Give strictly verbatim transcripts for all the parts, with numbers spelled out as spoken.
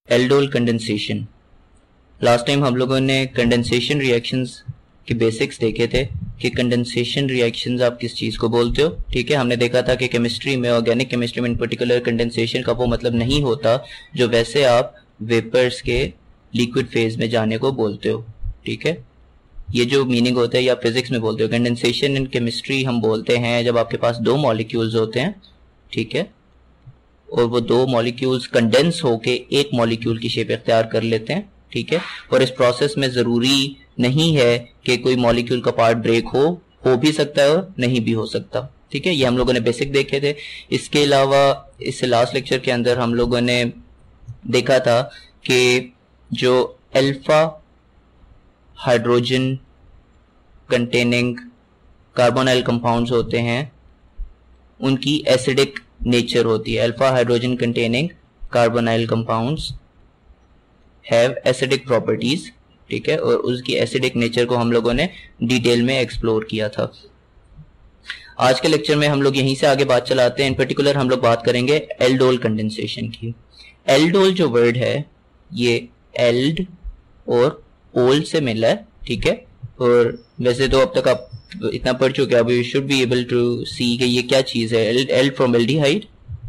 Aldol condensation. Last time हम लोगों ने कंडेंसेशन रिएक्शंस के बेसिक्स देखे थे कि कंडेंसेशन रिएक्शंस आप किस चीज को बोलते हो। ठीक है, हमने देखा था कि केमिस्ट्री में, ऑर्गेनिक केमिस्ट्री में इन पर्टिकुलर, कंडेंसेशन का वो मतलब नहीं होता जो वैसे आप वेपर्स के लिक्विड फेज में जाने को बोलते हो। ठीक है, ये जो मीनिंग होता है या फिजिक्स में बोलते हो। कंडेंसेशन इन केमिस्ट्री हम बोलते हैं जब आपके पास दो मॉलिक्यूल्स होते हैं, ठीक है, और वो दो मॉलिक्यूल्स कंडेंस होके एक मॉलिक्यूल की शेप इख्तियार कर लेते हैं। ठीक है, और इस प्रोसेस में जरूरी नहीं है कि कोई मॉलिक्यूल का पार्ट ब्रेक हो हो भी सकता है और नहीं भी हो सकता। ठीक है, ये हम लोगों ने बेसिक देखे थे। इसके अलावा इस लास्ट लेक्चर के अंदर हम लोगों ने देखा था कि जो alpha hydrogen containing carbonyl compounds होते हैं उनकी एसिडिक नेचर होती है। Alpha hydrogen containing carbonyl compounds have acidic properties. ठीक है, और उसकी एसिडिक नेचर को हम लोगों ने डिटेल में एक्सप्लोर किया था। आज के लेक्चर में हम लोग यहीं से आगे बात चलाते हैं। इन पर्टिकुलर हम लोग बात करेंगे एल्डोल कंडेंसेशन की। एल्डोल जो वर्ड है ये एल्ड और ओल से मिला है। ठीक है, और वैसे तो अब तक आप इतना पढ़ चुके हैं, अब you should be able to see कि ये क्या चीज है। Ald from aldehyde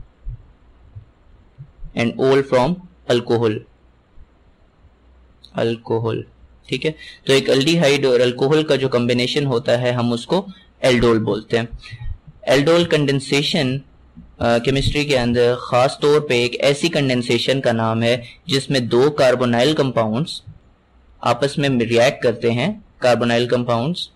and ol from alcohol alcohol ठीक है, तो एक एल्डिहाइड और अल्कोहल का जो कॉम्बिनेशन होता है हम उसको एल्डोल बोलते हैं। एल्डोल कंडेंसेशन केमिस्ट्री के अंदर खास तौर पे एक ऐसी कंडेंसेशन का नाम है जिसमें दो कार्बोनाइल कंपाउंड्स आपस में रिएक्ट करते हैं, carbonyl compounds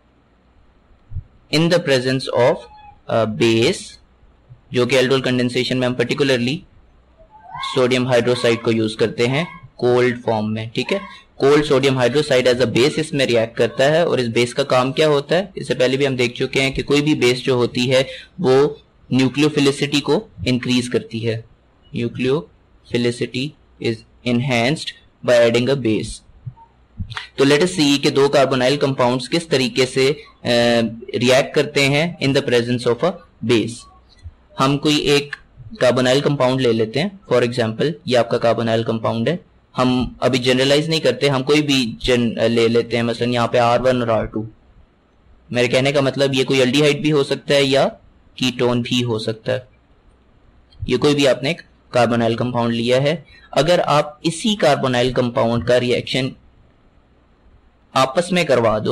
in the presence of base, जो कि एल्डोल कंडेंसेशन में हम पर्टिकुलरली सोडियम हाइड्रोक्साइड को यूज करते हैं कोल्ड फॉर्म में। ठीक है, cold sodium hydroxide as a base इसमें रिएक्ट करता है, और इस बेस का काम क्या होता है इससे पहले भी हम देख चुके हैं कि कोई भी बेस जो होती है वो न्यूक्लियोफिलिसिटी को इंक्रीज करती है। Nucleophilicity is enhanced by adding a base. तो लेट अस सी कि दो कार्बोनाइल कंपाउंड्स किस तरीके से रिएक्ट करते हैं in the presence of a base. हम कोई एक कार्बोनाइल कंपाउंड ले लेते हैं, फॉर एग्जांपल ये आपका कार्बोनाइल कंपाउंड है। हम अभी जनरलाइज नहीं करते, हम कोई भी जन ले लेते हैं, मसलन यहाँ पे आर वन और आर टू। मेरे कहने का मतलब ये कोई एल्डिहाइड भी हो सकता है या कीटोन भी हो सकता है। ये कोई भी आपने एक कार्बोनाइल कंपाउंड लिया है। अगर आप इसी कार्बोनाइल कंपाउंड का रिएक्शन आपस में करवा दो,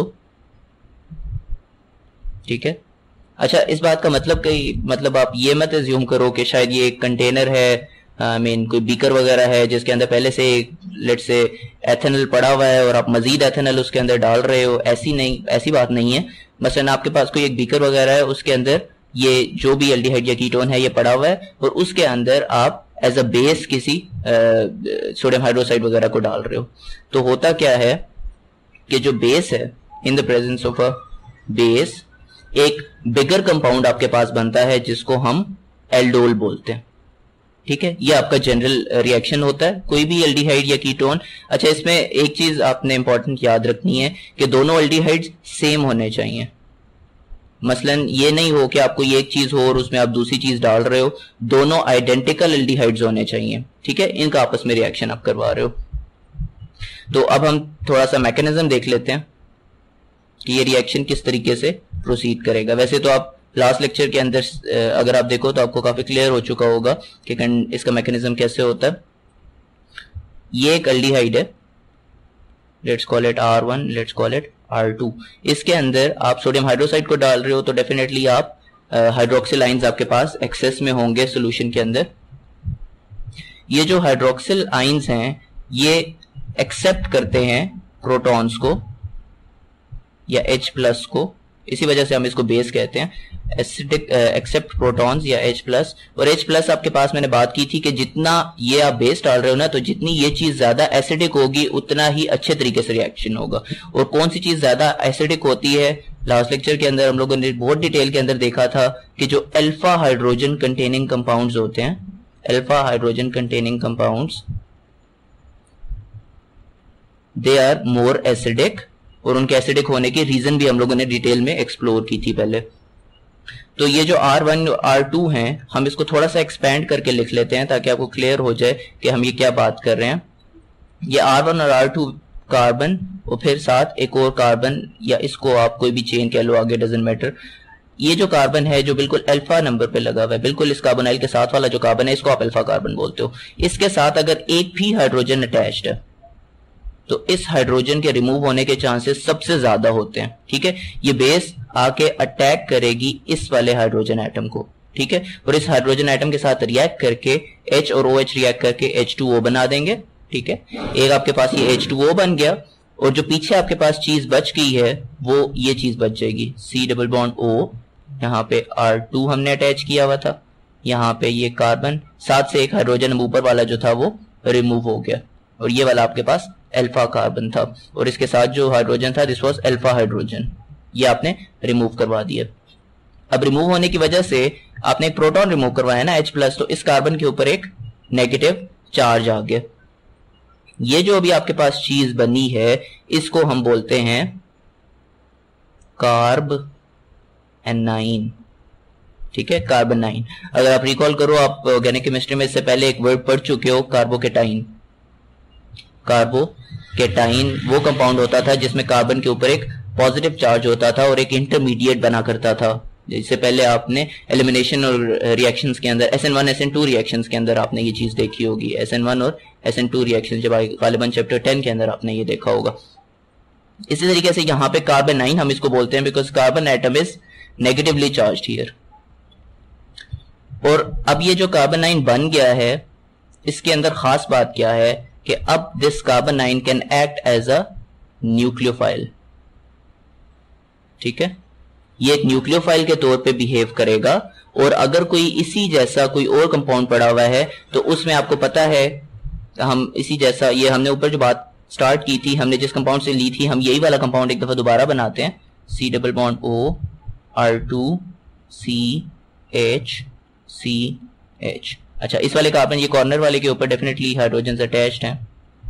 ठीक है, अच्छा इस बात का मतलब कई मतलब आप ये मत एज्यूम करो कि शायद ये एक कंटेनर है, आई मीन कोई बीकर वगैरह है जिसके अंदर पहले से लेट से एथेनॉल पड़ा हुआ है और आप मजीद एथेनॉल उसके अंदर डाल रहे हो। ऐसी नहीं, ऐसी बात नहीं है। मसलन आपके पास कोई एक बीकर वगैरह है, उसके अंदर ये जो भी एल्डिहाइड या कीटोन है ये पड़ा हुआ है, और उसके अंदर आप एज अ बेस किसी सोडियम हाइड्रोक्साइड वगैरह को डाल रहे हो। तो होता क्या है कि जो बेस है, in the presence of a base एक बिगर कंपाउंड आपके पास बनता है जिसको हम एल्डोल बोलते हैं। ठीक है, ये आपका जनरल रिएक्शन होता है कोई भी एल्डिहाइड या कीटोन। अच्छा, इसमें एक चीज आपने इंपॉर्टेंट याद रखनी है कि दोनों एल्डिहाइड्स सेम होने चाहिए। मसलन ये नहीं हो कि आपको ये एक चीज हो और उसमें आप दूसरी चीज डाल रहे हो, दोनों आइडेंटिकल एल्डिहाइड्स होने चाहिए। ठीक है, इनका आपस में रिएक्शन आप करवा रहे हो। तो अब हम थोड़ा सा मैकेनिज्म देख लेते हैं कि ये रिएक्शन किस तरीके से प्रोसीड करेगा। वैसे तो आप लास्ट लेक्चर के अंदर अगर आप देखो तो आपको काफी क्लियर हो चुका होगा कि इसका मैकेनिज्म कैसे होता है। ये एक एल्डिहाइड है, let's call it R one, let's call it R two. इसके अंदर आप सोडियम हाइड्रोक्साइड को डाल रहे हो तो डेफिनेटली आप हाइड्रोक्सिल आइंस आपके पास एक्सेस में होंगे सोल्यूशन के अंदर। ये जो हाइड्रोक्सिल आइंस हैं ये एक्सेप्ट करते हैं प्रोटॉन्स को या H प्लस को, इसी वजह से हम इसको बेस कहते हैं। एसिडिक एक्सेप्ट प्रोटॉन्स या H प्लस, और H प्लस आपके पास मैंने बात की थी कि जितना ये आप बेस डाल रहे हो ना, तो जितनी ये चीज ज्यादा एसिडिक होगी उतना ही अच्छे तरीके से रिएक्शन होगा। और कौन सी चीज ज्यादा एसिडिक होती है, लास्ट लेक्चर के अंदर हम लोगों ने बहुत डिटेल के अंदर देखा था कि जो अल्फा हाइड्रोजन कंटेनिंग कंपाउंड्स होते हैं, alpha hydrogen containing compounds they are more acidic, और उनके एसिडिक होने के रीजन भी हम लोगों ने डिटेल में एक्सप्लोर की थी पहले। तो ये जो आर वन और आर टू हैं, हम इसको थोड़ा सा एक्सपेंड करके लिख लेते हैं ताकि आपको क्लियर हो जाए कि हम ये क्या बात कर रहे हैं। ये आर वन और आर टू कार्बन और फिर साथ एक और कार्बन, या इसको आप कोई भी चेन कह लो, आगे डजंट मैटर। ये जो कार्बन है जो बिल्कुल अल्फा नंबर पे लगा हुआ है, बिल्कुल इस कार्बोनाइल के साथ वाला जो कार्बन है इसको आप अल्फा कार्बन बोलते हो। इसके साथ अगर एक भी हाइड्रोजन अटैच्ड है तो इस हाइड्रोजन के रिमूव होने के चांसेस सबसे ज्यादा होते हैं। ठीक है, ये बेस आके अटैक करेगी इस वाले हाइड्रोजन एटम को। ठीक है, और इस हाइड्रोजन एटम के साथ रिएक्ट करके H और OH रिएक्ट करके एच टू ओ बना देंगे। ठीक है, एक आपके पास ये एच टू ओ बन गया और जो पीछे आपके पास चीज बच गई है वो ये चीज बच जाएगी, C डबल बॉन्ड O। यहाँ पे आर टू हमने अटैच किया हुआ था, यहाँ पे ये कार्बन, साथ से एक हाइड्रोजन ऊपर वाला जो था वो रिमूव हो गया और ये वाला आपके पास अल्फा कार्बन था और इसके साथ जो हाइड्रोजन था दिस वाज अल्फा हाइड्रोजन, ये आपने रिमूव करवा दिया। अब रिमूव होने की वजह से आपने एक प्रोटॉन रिमूव करवाया ना H प्लस, तो इस कार्बन के ऊपर एक नेगेटिव चार्ज आ गया। ये जो अभी आपके पास चीज बनी है इसको हम बोलते हैं कार्ब एनाइन। ठीक है, कार्बन नाइन। अगर आप रिकॉल करो, आप ऑर्गेनिक केमिस्ट्री में इससे पहले एक वर्ड पढ़ चुके हो, कार्बोकेटाइन। कार्बोकेटाइन वो कंपाउंड होता था जिसमें कार्बन के ऊपर एक पॉजिटिव चार्ज होता था और एक इंटरमीडिएट बना करता था। इससे पहले आपने एलिमिनेशन और रिएक्शंस के अंदर S N one S N two reactions के अंदर आपने ये चीज देखी होगी। एस एन वन और एस एन टू रिएक्शन जब गालिबन चैप्टर टेन के अंदर आपने ये देखा होगा। इसी तरीके से यहाँ पे कार्बन नाइन हम इसको बोलते हैं because carbon atom is negatively charged here. और अब ये जो कार्बन नाइन बन गया है इसके अंदर खास बात क्या है कि अब this carbon nine can act as a nucleophile. ठीक है, ये एक न्यूक्लियोफाइल के तौर पे बिहेव करेगा और अगर कोई इसी जैसा कोई और कंपाउंड पड़ा हुआ है तो उसमें आपको पता है हम इसी जैसा, ये हमने ऊपर जो बात स्टार्ट की थी, हमने जिस कंपाउंड से ली थी, हम यही वाला कंपाउंड एक दफा दोबारा बनाते हैं। C double bond O R two C H C H। अच्छा, इस वाले कार्बन ये कॉर्नर वाले के ऊपर डेफिनेटली हाइड्रोजन अटैच्ड हैं।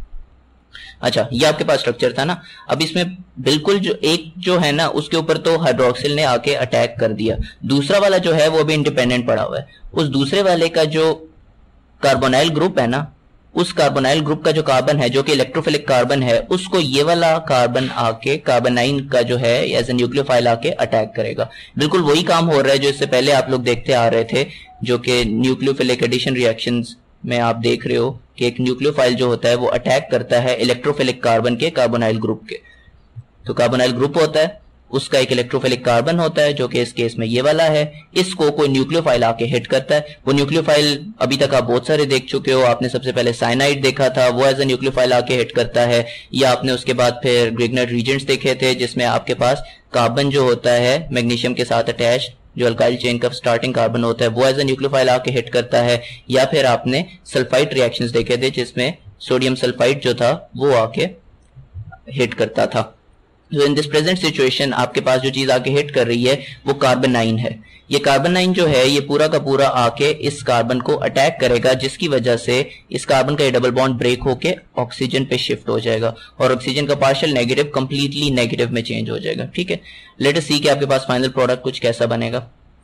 अच्छा, ये आपके पास स्ट्रक्चर था ना। अब इसमें बिल्कुल जो एक जो है ना उसके ऊपर तो हाइड्रोक्सिल ने आके अटैक कर दिया, दूसरा वाला जो है वो अभी इंडिपेंडेंट पड़ा हुआ है। उस दूसरे वाले का जो कार्बोनाइल ग्रुप है ना, उस कार्बोनाइल ग्रुप का जो कार्बन है जो कि इलेक्ट्रोफिलिक कार्बन है, उसको ये वाला कार्बन आके कार्बन नाइन का जो है एज ए न्यूक्लियोफाइल आके अटैक करेगा। बिल्कुल वही काम हो रहा है जो इससे पहले आप लोग देखते आ रहे थे, जो कि न्यूक्लियोफिलिक एडिशन रिएक्शंस में आप देख रहे हो कि एक न्यूक्लियोफाइल जो होता है वो अटैक करता है इलेक्ट्रोफिलिक कार्बन के कार्बोनाइल ग्रुप के। तो कार्बोनाइल ग्रुप होता है, उसका एक इलेक्ट्रोफिलिक कार्बन होता है जो कि इस केस में ये वाला है, इसको कोई न्यूक्लियोफाइल आके हिट करता है। वो न्यूक्लियोफाइल अभी तक आप बहुत सारे देख चुके हो। आपने सबसे पहले साइनाइड देखा था, वो एज ए न्यूक्लियोफाइल आके हिट करता है, या आपने उसके बाद फिर ग्रिग्नाइट रीजेंट्स देखे थे जिसमें आपके पास कार्बन जो होता है मैग्नीशियम के साथ अटैच, जो अल्काइल चेन का स्टार्टिंग कार्बन होता है वो एज ए न्यूक्लियोफाइल आके हिट करता है, या फिर आपने सल्फाइड रिएक्शंस देखे थे जिसमें सोडियम सल्फाइड जो था वो आके हिट करता था। तो इन दिस प्रेजेंट सिचुएशन आपके पास जो चीज आके हिट कर रही है वो कार्बन नाइन है। ये कार्बन नाइन जो है ये पूरा का पूरा आके इस कार्बन को अटैक करेगा, जिसकी वजह से इस कार्बन का ये डबल बॉन्ड ब्रेक होके ऑक्सीजन पे शिफ्ट हो जाएगा और ऑक्सीजन का पार्शियल नेगेटिव कंप्लीटली नेगेटिव में चेंज हो जाएगा। ठीक है, लेट अस सी कि आपके पास फाइनल प्रोडक्ट कुछ कैसा बनेगा।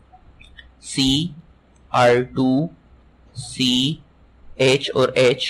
C R two C H और H,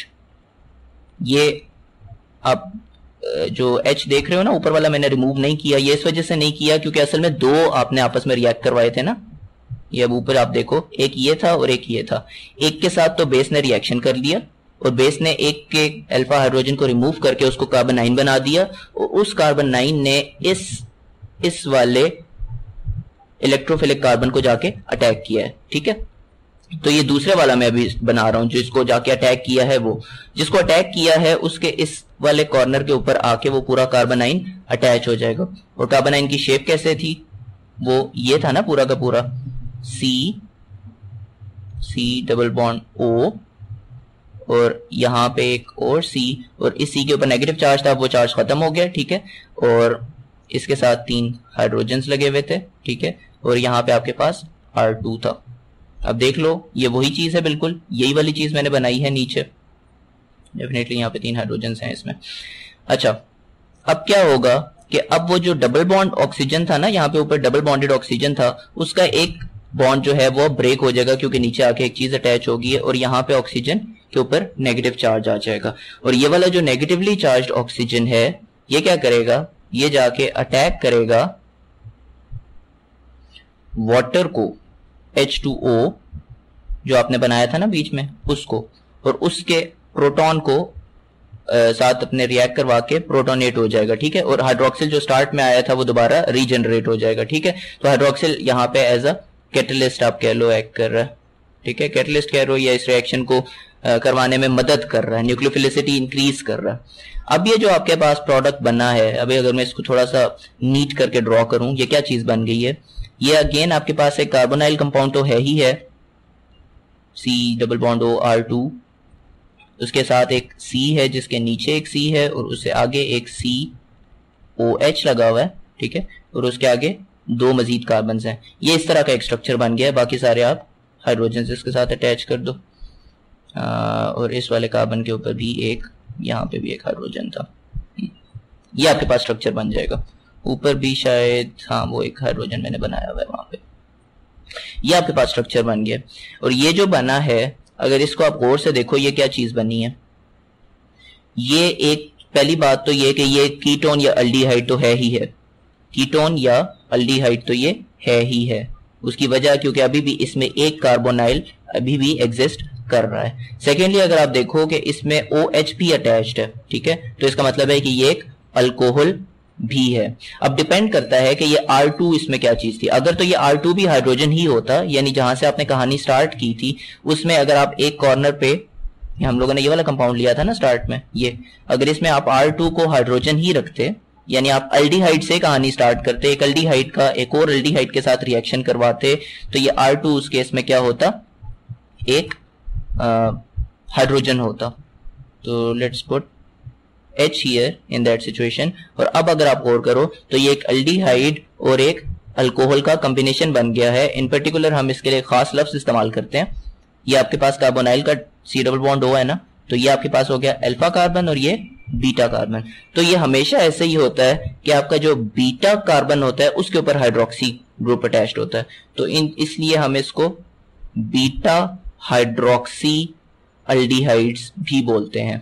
ये आप जो H देख रहे हो ना ऊपर वाला मैंने रिमूव नहीं किया। ये इस वजह से नहीं किया क्योंकि असल में दो आपने आपस में रिएक्ट करवाए थे ना। ये अब ऊपर आप देखो, एक ये था और एक ये था। एक के साथ तो बेस ने रिएक्शन कर लिया और बेस ने एक के अल्फा हाइड्रोजन को रिमूव करके उसको कार्बन नाइन बना दिया और उस कार्बन नाइन ने इस इस वाले इलेक्ट्रोफिलिक कार्बन को जाके अटैक किया है। ठीक है, तो ये दूसरे वाला मैं अभी बना रहा हूं जो इसको जाके अटैक किया है, वो जिसको अटैक किया है उसके इस वाले कॉर्नर के ऊपर आके वो पूरा कार्बन नाइन अटैच हो जाएगा। और कार्बन नाइन की शेप कैसे थी, वो ये था ना पूरा का पूरा C C double bond O और यहाँ पे एक और C और इस C के ऊपर नेगेटिव चार्ज था, वो चार्ज खत्म हो गया। ठीक है, और इसके साथ तीन हाइड्रोजन्स लगे हुए थे। ठीक है, और यहाँ पे आपके पास आर टू था। अब देख लो ये वही चीज है, बिल्कुल यही वाली चीज मैंने बनाई है नीचे। डेफिनेटली यहाँ पे तीन हाइड्रोजन्स हैं इसमें। अच्छा, अब क्या होगा कि अब वो जो डबल बॉन्ड ऑक्सीजन था ना, यहाँ पे ऊपर डबल बॉन्डेड ऑक्सीजन था, उसका एक बॉन्ड जो है वो ब्रेक हो जाएगा क्योंकि नीचे आके एक चीज अटैच होगी और यहाँ पे ऑक्सीजन के ऊपर नेगेटिव चार्ज आ जाएगा। और ये वाला जो नेगेटिवली चार्ज ऑक्सीजन है ये क्या करेगा, ये जाके अटैक करेगा वाटर को, एच टू ओ जो आपने बनाया था ना बीच में उसको, और उसके प्रोटॉन को आ, साथ अपने रिएक्ट करवा के प्रोटोनेट हो जाएगा, ठीक है। और हाइड्रोक्सिल जो स्टार्ट में आया था वो दोबारा रीजनरेट हो जाएगा, ठीक है। तो हाइड्रोक्सिल यहाँ पे एज अ कैटलिस्ट आप कह लो एक्ट कर रहा है, ठीक है। कैटलिस्ट कह रहे हो या इस रिएक्शन को आ, करवाने में मदद कर रहा है, न्यूक्लियोफिलिसिटी इंक्रीज कर रहा है। अब ये जो आपके पास प्रोडक्ट बना है, अभी अगर मैं इसको थोड़ा सा नीट करके ड्रॉ करूं, ये क्या चीज बन गई है, ये अगेन आपके पास एक कार्बोनाइल कंपाउंड तो है ही है, C double bond O R two, उसके साथ एक सी है जिसके नीचे एक सी है और उससे आगे एक सी ओ एच लगा हुआ है, ठीक है। और उसके आगे दो मजीद कार्बन हैं। ये इस तरह का एक स्ट्रक्चर बन गया है। बाकी सारे आप हाइड्रोजन इसके साथ अटैच कर दो। आ, और इस वाले कार्बन के ऊपर भी एक, यहाँ पे भी एक हाइड्रोजन था। ये आपके पास स्ट्रक्चर बन जाएगा। ऊपर भी शायद, हाँ, वो एक हाइड्रोजन मैंने बनाया हुआ है वहां पे। ये आपके पास स्ट्रक्चर बन गया। और ये जो बना है, अगर इसको आप गौर से देखो, ये क्या चीज बनी है। ये एक, पहली बात तो ये कि ये कीटोन या अल्डिहाइड तो है ही है, कीटोन या अल्डिहाइड तो ये है ही है। उसकी वजह क्योंकि अभी भी इसमें एक कार्बोनाइल अभी भी एग्जिस्ट कर रहा है। सेकेंडली, अगर आप देखो कि इसमें ओ एच भी अटैच्ड है, ठीक है, तो इसका मतलब है कि ये एक अल्कोहल भी है। अब डिपेंड करता है कि ये आर टू इसमें क्या चीज थी। अगर तो ये आर टू भी हाइड्रोजन ही होता, यानी जहां से आपने कहानी स्टार्ट की थी उसमें अगर आप एक कॉर्नर पे, हम लोगों ने ये वाला कंपाउंड लिया था ना स्टार्ट में, ये अगर इसमें आप आर टू को हाइड्रोजन ही रखते, यानी आप अल्डिहाइड से कहानी स्टार्ट करते, एक अल्डिहाइड का एक और अल्डिहाइड के साथ रिएक्शन करवाते, तो ये आर टू उस केस में क्या होता, एक हाइड्रोजन होता। तो let's put H here in that situation। और अब अगर आप गौर करो तो ये एक अल्डिहाइड और एक अल्कोहल का कॉम्बिनेशन बन गया है। इन पर्टिकुलर हम इसके लिए खास लफ्ज इस्तेमाल करते हैं। ये आपके पास कार्बोनाइल का सी डबल बॉन्ड O है ना, तो ये आपके पास हो गया अल्फा कार्बन और ये बीटा कार्बन। तो ये हमेशा ऐसे ही होता है कि आपका जो बीटा कार्बन होता है उसके ऊपर हाइड्रोक्सी ग्रुप अटैच्ड होता है। तो इन इसलिए हम इसको बीटा हाइड्रोक्सी अल्डिहाइड्स भी बोलते हैं,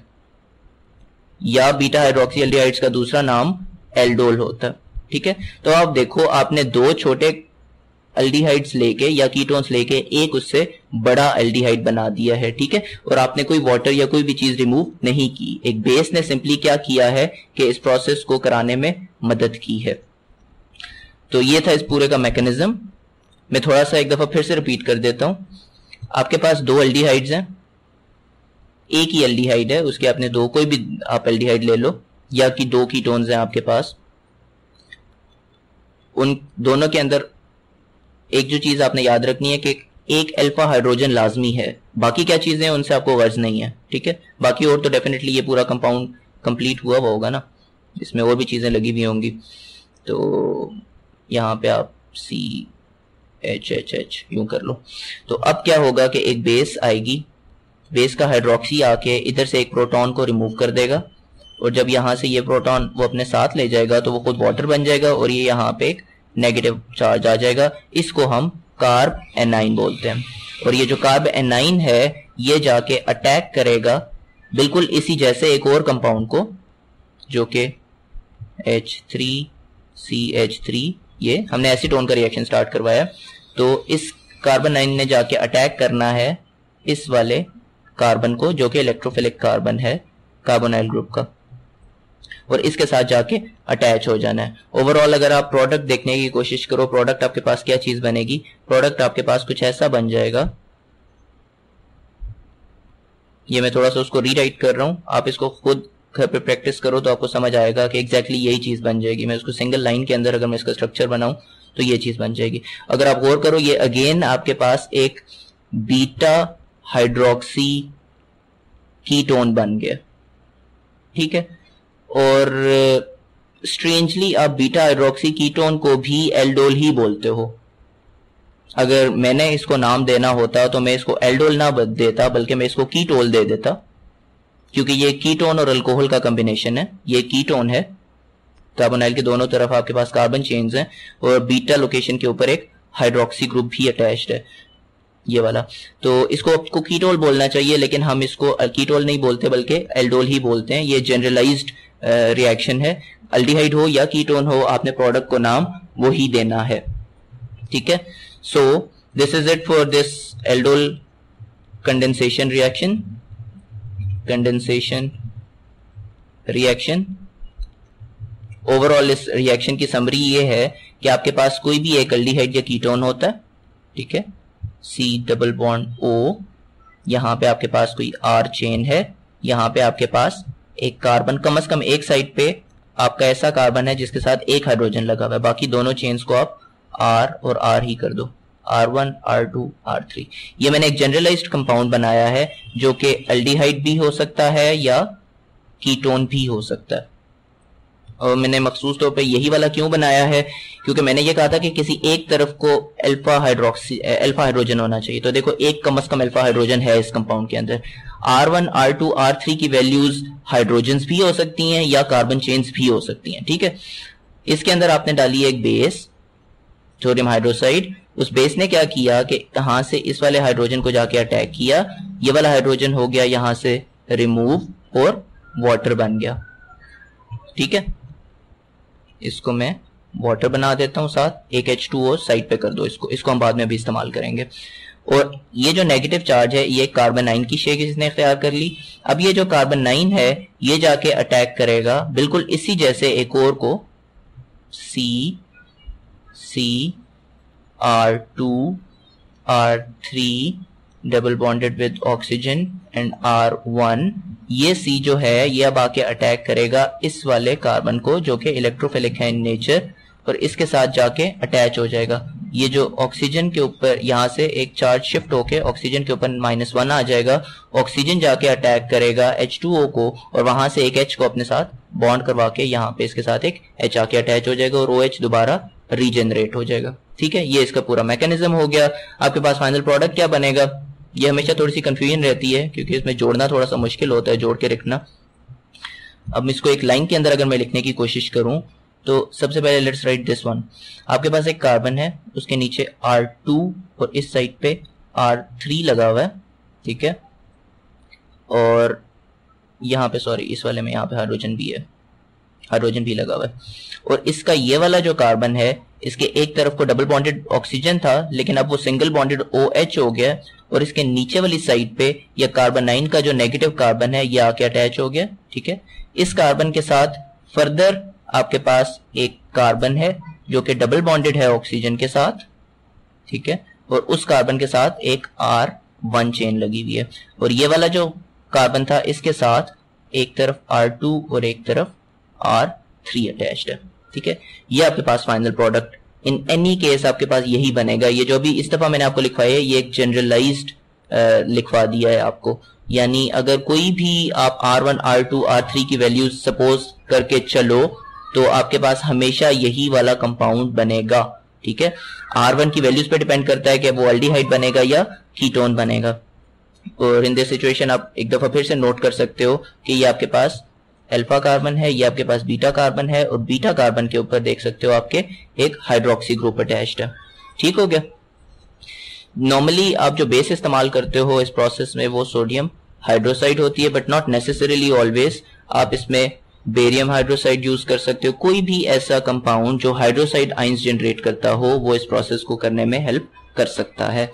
या बीटा हाइड्रोक्सी एल्डिहाइड्स का दूसरा नाम एल्डोल होता है, ठीक है। तो आप देखो, आपने दो छोटे एल्डिहाइड्स लेके या कीटोन्स लेके एक उससे बड़ा एल्डिहाइड बना दिया है, ठीक है। और आपने कोई वाटर या कोई भी चीज रिमूव नहीं की, एक बेस ने सिंपली क्या किया है कि इस प्रोसेस को कराने में मदद की है। तो ये था इस पूरे का मैकेनिज्म। मैं थोड़ा सा एक दफा फिर से रिपीट कर देता हूं। आपके पास दो एल्डिहाइड्स हैं, एक ही एल्डिहाइड है, उसके आपने दो, कोई भी आप एल्डिहाइड ले लो, या कि दो कीटोन्स हैं आपके पास, उन दोनों के अंदर एक जो चीज आपने याद रखनी है कि एक अल्फा हाइड्रोजन लाजमी है। बाकी क्या चीजें हैं उनसे आपको गर्ज नहीं है, ठीक है। बाकी और तो डेफिनेटली ये पूरा कंपाउंड कंप्लीट हुआ होगा ना, इसमें और भी चीजें लगी हुई होंगी। तो यहाँ पे आप सी एच एच एच यूं कर लो। तो अब क्या होगा कि एक बेस आएगी, बेस का हाइड्रोक्सी आके इधर से एक प्रोटॉन को रिमूव कर देगा, और जब यहां से ये प्रोटॉन वो अपने साथ ले जाएगा तो वो खुद वाटर बन जाएगा और ये यहाँ पे एक नेगेटिव चार्ज आ जाएगा। इसको हम कार्ब एनाइन बोलते हैं। और ये जो कार्ब एनाइन है ये जाके अटैक करेगा बिल्कुल इसी जैसे एक और कंपाउंड को, जो कि H three C H three, ये हमने एसीटोन का रिएक्शन स्टार्ट करवाया। तो इस कार्बन नाइन ने जाके अटैक करना है इस वाले कार्बन को, जो कि इलेक्ट्रोफिलिक कार्बन है कार्बोनाइल ग्रुप का, और इसके साथ जाके अटैच हो जाना है। ओवरऑल अगर आप प्रोडक्ट देखने की कोशिश करो, प्रोडक्ट आपके पास क्या चीज बनेगी, प्रोडक्ट आपके पास कुछ ऐसा बन जाएगा। ये मैं थोड़ा सा उसको रीराइट कर रहा हूं, आप इसको खुद घर पे प्रैक्टिस करो तो आपको समझ आएगा कि एग्जैक्टली यही चीज बन जाएगी। मैं उसको सिंगल लाइन के अंदर अगर मैं इसका स्ट्रक्चर बनाऊं तो ये चीज बन जाएगी। अगर आप गौर करो, ये अगेन आपके पास एक बीटा हाइड्रोक्सी कीटोन बन गया, ठीक है। और स्ट्रेंजली आप बीटा हाइड्रोक्सी कीटोन को भी एल्डोल ही बोलते हो। अगर मैंने इसको नाम देना होता तो मैं इसको एल्डोल ना देता, बल्कि मैं इसको कीटोल दे देता, क्योंकि ये कीटोन और अल्कोहल का कॉम्बिनेशन है। ये कीटोन है कार्बोनाइल के दोनों तरफ आपके पास कार्बन चेन्स हैं और बीटा लोकेशन के ऊपर एक हाइड्रोक्सी ग्रुप भी अटैच्ड है, ये वाला। तो इसको आपको कीटोल बोलना चाहिए, लेकिन हम इसको कीटोल नहीं बोलते बल्कि एल्डोल ही बोलते हैं। ये जनरलाइज्ड रिएक्शन है, अल्डिहाइड हो या कीटोन हो, आपने प्रोडक्ट को नाम वो ही देना है, ठीक है। So this is it for this aldol condensation reaction condensation reaction overall इस रिएक्शन की समरी ये है कि आपके पास कोई भी एक अल्डिहाइड या कीटोन होता है, ठीक है, सी डबल बॉन्ड ओ, यहां पे आपके पास कोई आर चेन है, यहां पे आपके पास एक कार्बन, कम से कम एक साइड पे आपका ऐसा कार्बन है जिसके साथ एक हाइड्रोजन लगा हुआ है, बाकी दोनों चेन्स को आप आर और आर ही कर दो, R one, R two, R three. ये मैंने एक जनरलाइज्ड कंपाउंड बनाया है जो कि अल्डिहाइड भी हो सकता है या कीटोन भी हो सकता है। और मैंने मखसूस तौर पे यही वाला क्यों बनाया है, क्योंकि मैंने ये कहा था कि किसी एक तरफ को अल्फा हाइड्रोक्सी अल्फा हाइड्रोजन होना चाहिए। तो देखो एक कम से कम अल्फा हाइड्रोजन है इस कंपाउंड के अंदर। R one, R two, R three की वैल्यूज हाइड्रोजन्स भी हो सकती हैं या कार्बन चेन्स भी हो सकती हैं, ठीक है। इसके अंदर आपने डाली एक बेस, सोडियम हाइड्रोक्साइड। उस बेस ने क्या किया कि यहां से इस वाले हाइड्रोजन को जाके अटैक किया, ये वाला हाइड्रोजन हो गया यहां से रिमूव और वाटर बन गया, ठीक है। इसको मैं वाटर बना देता हूं, साथ एक एच टू ओ साइड पे कर दो इसको, इसको हम बाद में भी इस्तेमाल करेंगे। और ये जो नेगेटिव चार्ज है ये कार्बन नाइन की शेख इसने इख्तियार कर ली। अब ये जो कार्बन नाइन है ये जाके अटैक करेगा बिल्कुल इसी जैसे एक और को, C C R two R three double bonded with oxygen and R one. ये सी जो है ये अब आके अटैक करेगा इस वाले कार्बन को जो कि इलेक्ट्रोफिलिक है इन नेचर, और इसके साथ जाके अटैच हो जाएगा। ये जो ऑक्सीजन के ऊपर यहां से एक चार्ज शिफ्ट होके ऑक्सीजन के ऊपर माइनस वन आ जाएगा, ऑक्सीजन जाके अटैक करेगा एच टू ओ को और वहां से एक H को अपने साथ बॉन्ड करवा के यहाँ पे इसके साथ एक H आके अटैच हो जाएगा और OH दोबारा रीजनरेट हो जाएगा, ठीक है। ये इसका पूरा मैकेनिज्म हो गया। आपके पास फाइनल प्रोडक्ट क्या बनेगा, ये हमेशा थोड़ी सी कंफ्यूजन रहती है क्योंकि इसमें जोड़ना थोड़ा सा मुश्किल होता है, जोड़ के रखना। अब इसको एक लाइन के अंदर अगर मैं लिखने की कोशिश करूं तो सबसे पहले लेट्स राइट दिस वन। आपके पास एक कार्बन है, उसके नीचे आर टू और इस साइड पे आर थ्री लगा हुआ है, ठीक है। और यहाँ पे सॉरी इस वाले में यहाँ पे हाइड्रोजन भी है, हाइड्रोजन भी लगा हुआ है। और इसका ये वाला जो कार्बन है इसके एक तरफ को डबल बॉन्डेड ऑक्सीजन था लेकिन अब वो सिंगल बॉन्डेड OH हो गया, और इसके नीचे वाली साइड पे ये कार्बन नाइन का जो नेगेटिव कार्बन है ये आके अटैच हो गया, ठीक है। इस कार्बन के साथ फर्दर आपके पास एक कार्बन है जो कि डबल बॉन्डेड है ऑक्सीजन के साथ, ठीक है, और उस कार्बन के साथ एक आर वन चेन लगी हुई है। और ये वाला जो कार्बन था इसके साथ एक तरफ आर टू और एक तरफ आर थ्री अटैच्ड है, ठीक है। ये आपके पास final product in any case आपके पास यही बनेगा। ये जो भी इस दफा मैंने आपको लिखवाया है ये एक जनरलाइज्ड लिखवा दिया है आपको, यानी अगर कोई भी आप R one, R two, R three की वैल्यूज सपोज करके चलो तो आपके पास हमेशा यही वाला कंपाउंड बनेगा, ठीक है। आर वन की वैल्यूज पे डिपेंड करता है कि वो एल्डिहाइड बनेगा या कीटोन बनेगा। और इन दिस सिचुएशन आप एक दफा फिर से नोट कर सकते हो कि ये आपके पास अल्फा कार्बन है, ये आपके पास बीटा कार्बन है, और बीटा कार्बन के ऊपर देख सकते हो आपके एक हाइड्रोक्सी ग्रुप अटैच्ड है, ठीक हो गया। नॉर्मली आप जो बेस इस्तेमाल करते हो इस प्रोसेस में वो सोडियम हाइड्रोक्साइड होती है, बट नॉट नेसेसरीली ऑलवेज। आप इसमें बेरियम हाइड्रोक्साइड यूज कर सकते हो, कोई भी ऐसा कंपाउंड जो हाइड्रोक्साइड आयंस जनरेट करता हो वो इस प्रोसेस को करने में हेल्प कर सकता है।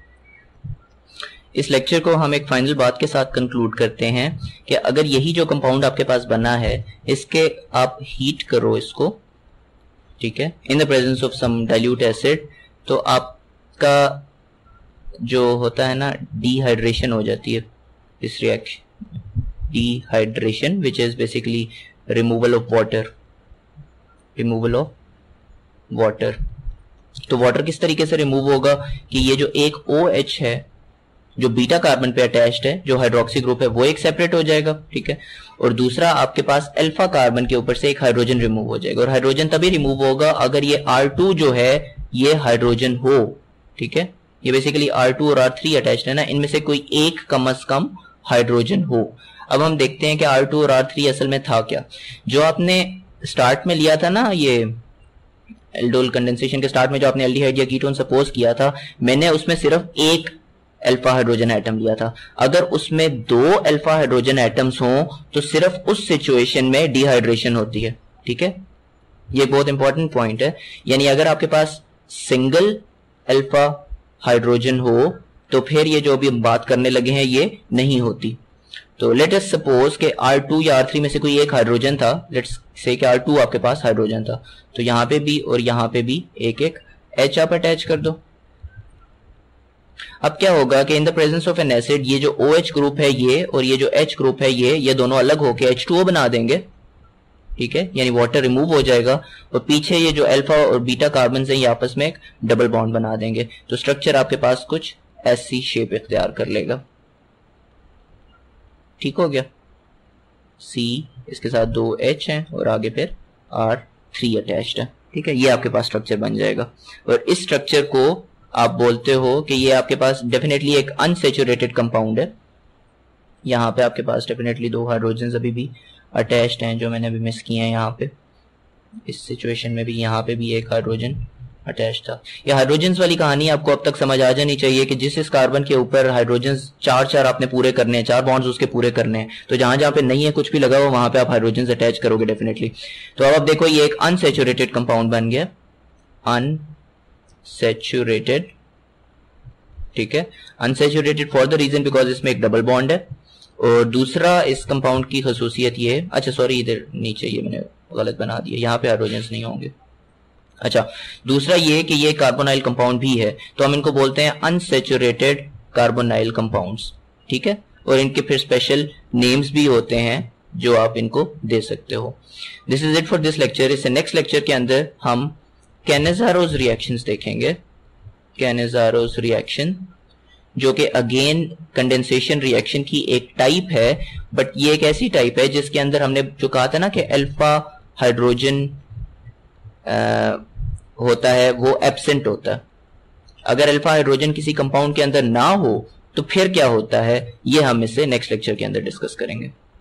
इस लेक्चर को हम एक फाइनल बात के साथ कंक्लूड करते हैं कि अगर यही जो कंपाउंड आपके पास बना है इसके आप हीट करो इसको, ठीक है, in the presence of some dilute acid, तो आपका जो होता है ना डिहाइड्रेशन हो जाती है इस reaction, dehydration which is basically removal of water, removal of water. तो वाटर किस तरीके से रिमूव होगा कि ये जो एक OH है जो बीटा कार्बन पे अटैच्ड है, जो हाइड्रोक्सी ग्रुप है, वो एक सेपरेट हो जाएगा, ठीक है, और दूसरा आपके पास अल्फा कार्बन के ऊपर से एक हाइड्रोजन रिमूव हो जाएगा। और हाइड्रोजन तभी रिमूव होगा अगर ये आर टू जो है ये हाइड्रोजन हो, ठीक है। ये बेसिकली आर टू और आर थ्री अटैच्ड है ना, इनमें से कोई एक कम अज कम हाइड्रोजन हो। अब हम देखते हैं कि आर टू और आर थ्री असल में था क्या। जो आपने स्टार्ट में लिया था ना, ये एल्डोल कंडेंसेशन के स्टार्ट में जो आपने एल्डिहाइड या कीटोन सपोज किया था, मैंने उसमें सिर्फ एक अल्फा हाइड्रोजन एटम लिया था। अगर उसमें दो अल्फा हाइड्रोजन एटम्स हों तो सिर्फ उस सिचुएशन में डिहाइड्रेशन होती है। ठीक है, ये बहुत इंपॉर्टेंट पॉइंट है। यानी अगर आपके पास सिंगल अल्फा हाइड्रोजन हो तो फिर ये जो अभी हम बात करने लगे हैं ये नहीं होती। तो लेट अस सपोज के आर टू या आर थ्री में से कोई एक हाइड्रोजन था, लेट्स से कि आर टू आपके पास हाइड्रोजन था, तो यहां पे भी और यहां पे भी एक एक H आप अटैच कर दो। अब क्या होगा कि in the presence of an acid ये जो OH ग्रुप है ये और ये जो H ग्रुप है ये ये दोनों अलग होके एच टू ओ बना देंगे। ठीक है, यानी वाटर रिमूव हो जाएगा और पीछे ये जो अल्फा और बीटा कार्बन है ये आपस में एक डबल बॉन्ड बना देंगे। तो स्ट्रक्चर आपके पास कुछ ऐसी शेप इख्तियार कर लेगा। ठीक हो गया, C इसके साथ दो H हैं और आगे फिर आर थ्री अटैच्ड है। ठीक है, ये आपके पास स्ट्रक्चर बन जाएगा और इस स्ट्रक्चर को आप बोलते हो कि ये आपके पास डेफिनेटली एक अनसेचुरेटेड कंपाउंड है। यहाँ पे आपके पास डेफिनेटली दो हाइड्रोजन अभी भी अटैच्ड हैं जो मैंने अभी मिस किए हैं। यहाँ पे इस सिचुएशन में भी यहाँ पे भी एक हाइड्रोजन अटैच था। ये हाइड्रोजन वाली कहानी आपको अब तक समझ आ जानी चाहिए कि जिस इस कार्बन के ऊपर हाइड्रोजन चार चार आपने पूरे करने हैं, चार बॉन्ड्स उसके पूरे करने हैं, तो जहां जहां पे नहीं है कुछ भी लगा हुआ वहां पे आप हाइड्रोजन अटैच करोगे डेफिनेटली। तो अब आप देखो ये एक अनसेचुरेटेड कंपाउंड बन गया, अनसेचुरेटेड। ठीक है, unsaturated for the reason because इसमें एक डबल बॉन्ड है। और दूसरा इस कंपाउंड की खसूसियत ये है, अच्छा सॉरी इधर नीचे ये मैंने गलत बना दिया, यहाँ पे हाइड्रोजन नहीं होंगे। अच्छा, दूसरा ये कि ये कार्बोनाइल कंपाउंड भी है तो हम इनको बोलते हैं अनसेचुरेटेड कार्बोनाइल कंपाउंड्स। ठीक है, और इनके फिर स्पेशल नेम्स भी होते हैं जो आप इनको दे सकते हो। This is it for this lecture. इससे नेक्स्ट लेक्चर के अंदर हम कैनेजारोस रिएक्शंस देखेंगे। कैनेजारोस रिएक्शन जो कि अगेन कंडेंसेशन रिएक्शन की एक टाइप है, बट ये एक ऐसी टाइप है जिसके अंदर हमने जो कहा था ना कि अल्फा हाइड्रोजन होता है वो एब्सेंट होता है। अगर अल्फा हाइड्रोजन किसी कंपाउंड के अंदर ना हो तो फिर क्या होता है, ये हम इससे नेक्स्ट लेक्चर के अंदर डिस्कस करेंगे।